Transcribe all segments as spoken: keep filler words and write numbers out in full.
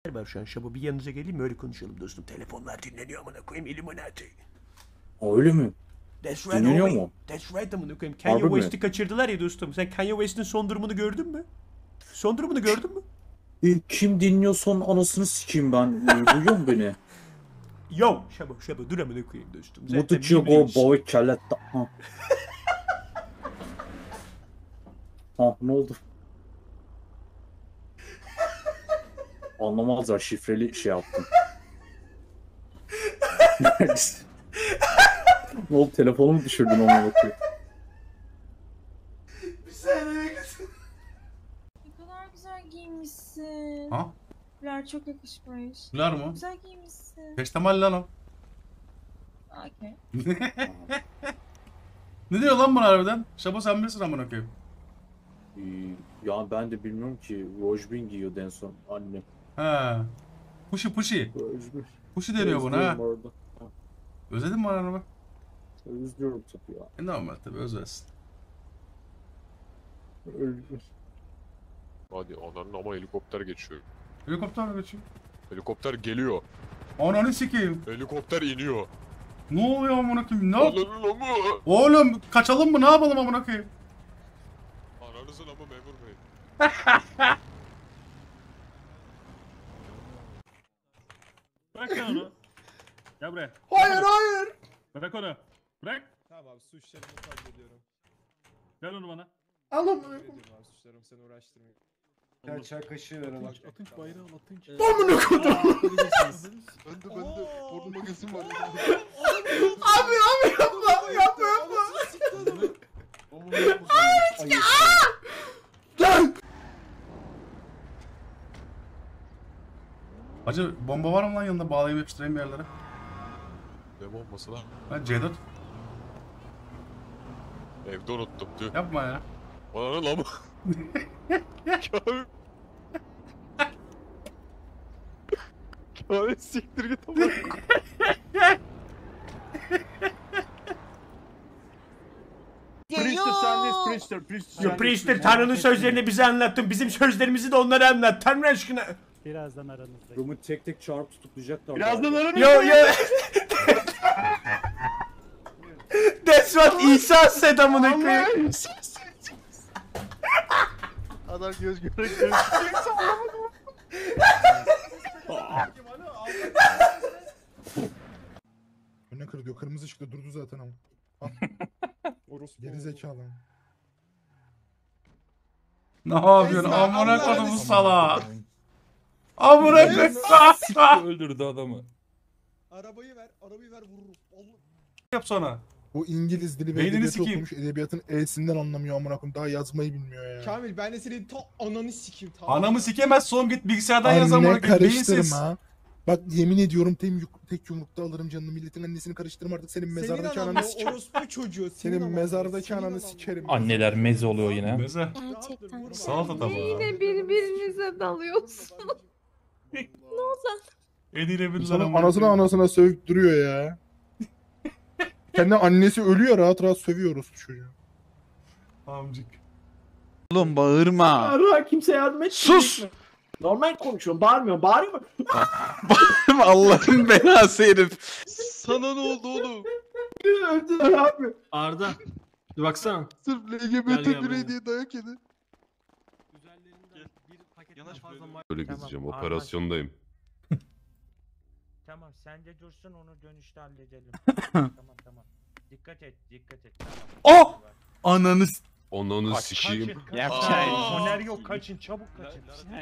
Var şu an Şabo, bir yanınıza geleyim mi öyle konuşalım dostum. Telefonlar dinleniyor amına koyayım, Illuminati. Öyle mi? That's right, Dinleniyor homie. mu? That's right amına koyayım. Kanye Harbi mi? West'i kaçırdılar ya dostum. Sen Kanye West'in son durumunu gördün mü? Son durumunu gördün mü? E, kim dinliyor son anasını sikeyim ben. E, duyuyor musun beni? Yo Şabo Şabo dur amına koyayım dostum. Zaten Mutucu go birbirimiz- boy kelletta. Ha. Ha ne oldu? Anlamazlar, şifreli şey yaptım. Ne oldu, telefonumu düşürdün ona bakıyor. Bir saniye beklesin. Ne kadar güzel giymişsin. Ha? Güler çok yakışmış. Güler mi? Güzel giymişsin. Peştemal lan o. Okey. Ne diyor lan buna harbiden? Şabo sen bilirsin amına koyayım. Ee, ya ben de bilmiyorum ki. Rojbin giyiyordu en son annem. He. Puşi puşi. Rojbin. Puşi deniyor buna ha. Özlüyorum orada. Ha, Özledin mi ananı? Özlüyorum tabii ya. E normal tabii özlersin. Özlüyorum. Hadi ananın ama helikopter geçiyor. Helikopter mi geçiyor? Helikopter geliyor. Ananı sikeyim. Helikopter iniyor. Ne oluyor amına koyayım? Ne yap? Ananın amı. Oğlum kaçalım mı? Ne yapalım amına koyayım? Ananızın amı memur bey. Bırak sen onu. Gel buraya. Hayır hayır. Bırak onu. Bırak. Tamam abi, suç işlerimi kabul ediyorum. Ver onu bana. Al amına Kabul ediyorum abi, suçlarımı seni uğraştırmayın. Ya çay kaşığı ver ona. Atınç bayrağı al, atınç. Amına koydum. Ben de ben de burnuma gözüm var. Abi abi yapma yapma yapma. Lan. Hacı bomba var mı lan yanında, bağlayıp yapıştırayım bir yerlere? Ne bombası lan? Ha C dört. Evde unuttum diyor. Yapma ya. Ananın amı. Kamil. Kamil siktir git ama. Priester sendeyiz, Priester, Priester. Yo Priester Tanrı'nın sözlerini bize anlattın. Bizim sözlerimizi de onlara anlat. Tanrı aşkına. Birazdan aranızda. Rum'u tek tek çağırıp tutuklayacaklar. Birazdan aranızda. Yo yo. That's what İsa said amına koyayım. Adam göz göre göz. Önüne kır diyor. Kırmızı ışıkta durdu zaten ama. Geri zekalı. Ne yapıyorsun amına kodumu sala? Amına koyayım. Öldürdü adamı. Arabayı ver, arabayı ver vururum. Allah. Yap sonra. O İngiliz dili ve Beynini edebiyatı sikeyim. okumuş. Edebiyatın E'sinden anlamıyor amına koyayım. Daha yazmayı bilmiyor ya. Kamil ben de senin ta ananı sikeyim tamam. Anamı sikemez son, git bilgisayardan yaz amına Anne koyayım. Beyinsiz. karıştırma. Bak yemin ediyorum tek, yuk- tek yumrukta alırım canını, milletin annesini karıştırma artık, senin mezardaki Senin ananı anan sikerim. orospu çocuğu. Senin anan, mezardaki senin ananı anan. sikerim. Anneler meze oluyor yine. Mesela. Gerçekten. Salata tabağı. Yine birbirinize dalıyorsun. Edilebilir İnsanın amına anasına koyayım. anasına sövüp duruyor ya. Kendi annesi ölüyor, rahat rahat sövüyoruz bu çocuğu. Amcık. Oğlum bağırma. Ara kimse yardım et. Sus! Normal konuşuyorum. Bağırmıyorum. Bağırıyor mu? Allah'ın belası herif. Sana ne oldu oğlum? Öldüler abi. Arda. Bir baksana. Sırf L G Gel, B gel T buraya. birey diye dayak yedi. Yanaş Böyle Tamam, gideceğim, anlaş. operasyondayım. Tamam sen de dursun onu dönüşte halledelim. tamam tamam. Dikkat et dikkat et. Tamam. Oh! Ananı s- Onunu Kaç, sikeyim. kaçın, kaçın. Yapacağım. Aa, Soner yok kaçın çabuk kaçın.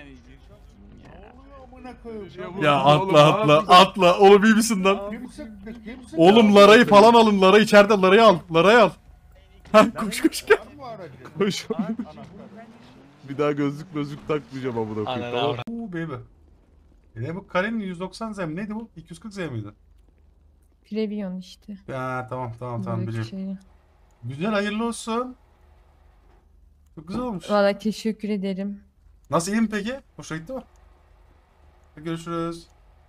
Ya atla atla atla. Oğlum iyi misin lan? Oğlum Lara'yı falan alın. Lara içeride, Lara'yı al. Lara'yı al. Ha koş koş gel. Koş. Bir daha gözlük gözlük takmayacağım amına koyayım. Tamam. Uuu baby. E ne bu Karenin yüz doksan Z mi? Neydi bu? iki yüz kırk Z miydi? Previon işte. Ya tamam tamam tamam Buradaki biliyorum. şeyi. Güzel, hayırlı olsun. Çok güzel olmuş. Valla teşekkür ederim. Nasıl, iyi mi peki? Hoşuna gitti mi? Görüşürüz.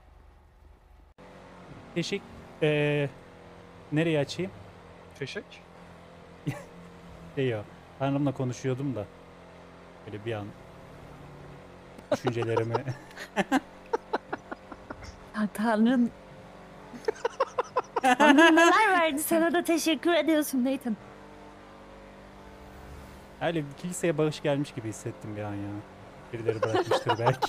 Teşek. Eee nereye açayım? Teşek. Şey ya. Hanımla konuşuyordum da. Böyle bir an. Düşüncelerimi. Tanrın... Tanrın neler verdi sana da teşekkür ediyorsun Nathan. Öyle bir kiliseye bağış gelmiş gibi hissettim bir an ya. Birileri bırakmıştır belki.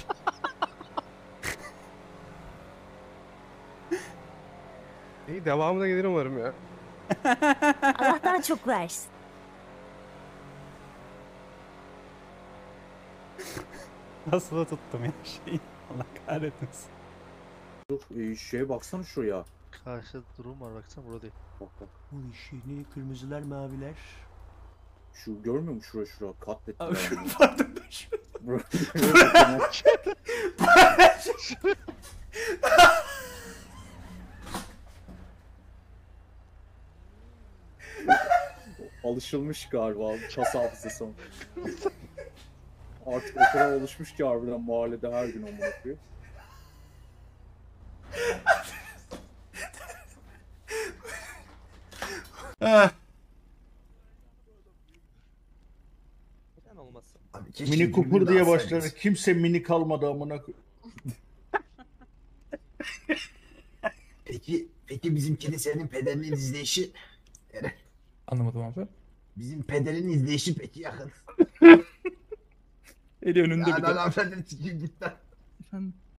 İyi devamı da gelir umarım ya. Allah daha çok versin. Nasıl tuttum ya şeyi. Allah kahretmesin. Dur e, şeye baksana şuraya. Karşıda durum var baksana burada değil. Bak bak. Bu işini kırmızılar maviler. Şu görmüyor musun şura şura katlettiler. Abi, yani. pardon ben şu. Alışılmış galiba kas hafızası. Artık o kadar alışmış ki harbiden mahallede her gün onu yapıyor. Eh. Neden olmasın? Mini Cooper diye başladı. Kimse mini kalmadı amına koy- Peki, peki bizimkinin senin pederinin izleyişi... Anlamadım abi. Bizim pederin izleyişi peki yakın. Eli önünde bir de. hanımefendi sikeyim git lan.